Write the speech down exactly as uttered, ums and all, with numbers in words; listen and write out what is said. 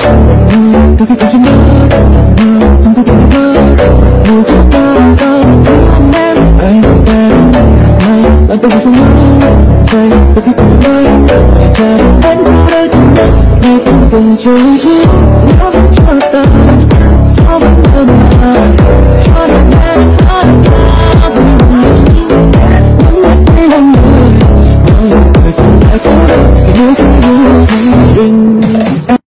đôi khi còn trong mơ mơ xong tôi từng mơ một chút ta sao thương em anh sẽ này bạn tôi trong mơ say đôi khi còn mơ để chờ đến cho đời từng mơ để từng phần trời thương nó vẫn cho ta sao vẫn ấm áp cho đến